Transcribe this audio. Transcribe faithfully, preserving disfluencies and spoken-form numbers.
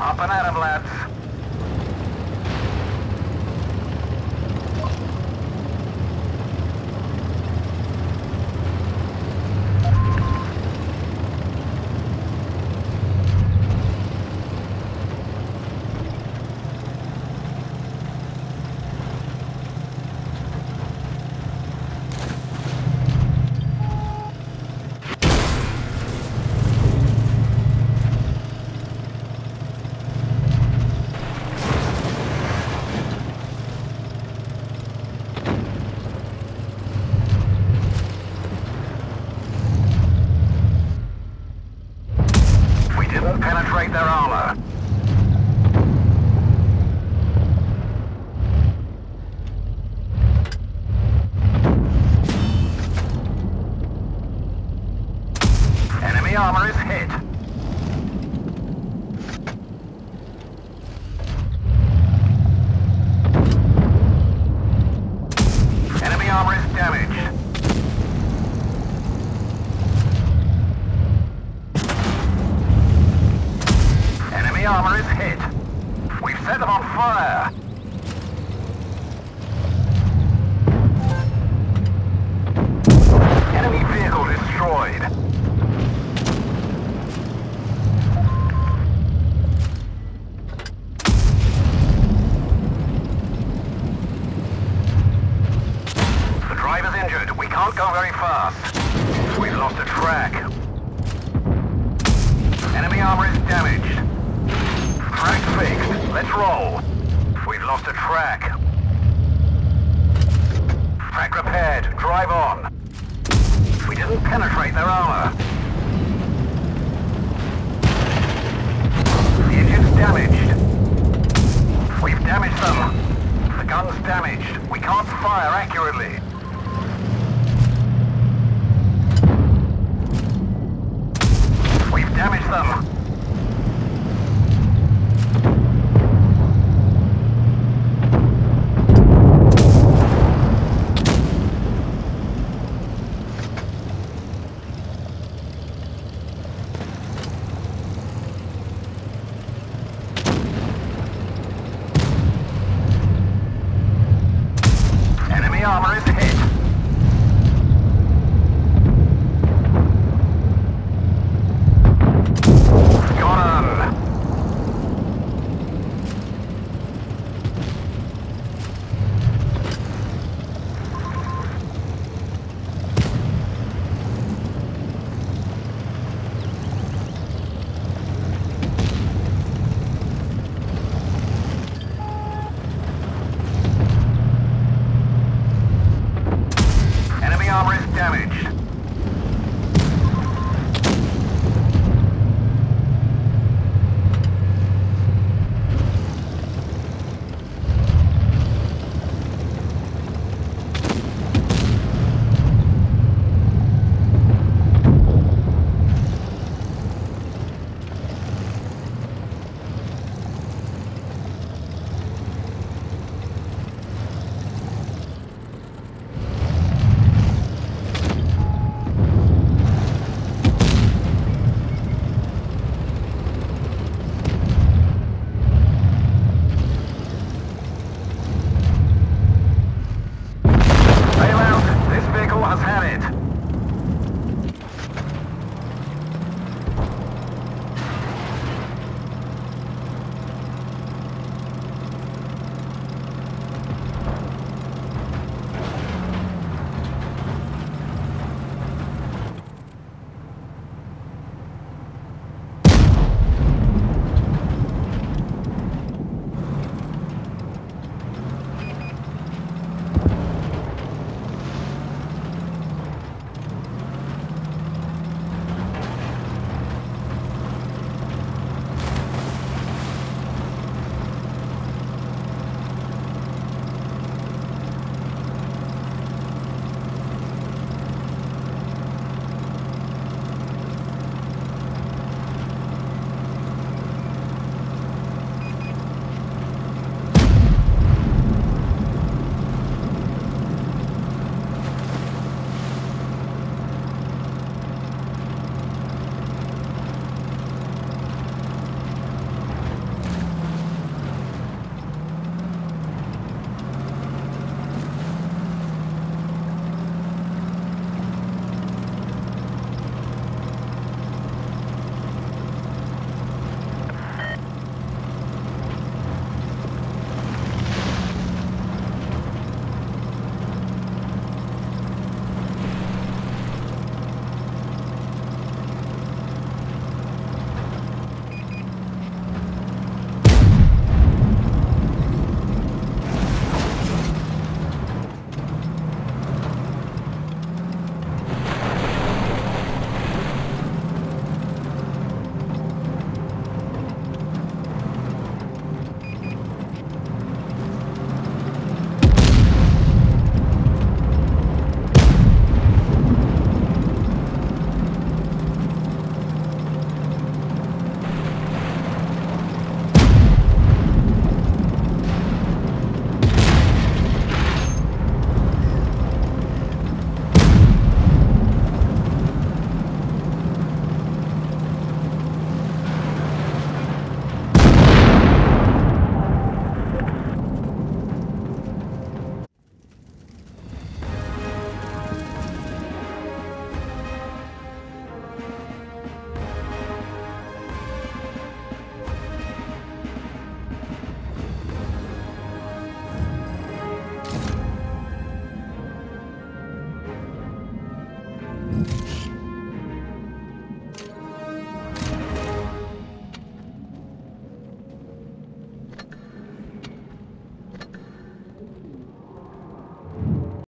Up and at 'em, lads. Penetrate their armor. Enemy armor is hit. Enemy armor is damaged. Enemy armor is hit. We've set them on fire. Enemy vehicle destroyed. The driver's injured. We can't go very fast. We've lost a track. Enemy armor is damaged. Track fixed. Let's roll. We've lost a track. Track repaired. Drive on. We didn't penetrate their armor. The engine's damaged. We've damaged them. The gun's damaged. We can't fire accurately. We've damaged them. Enemy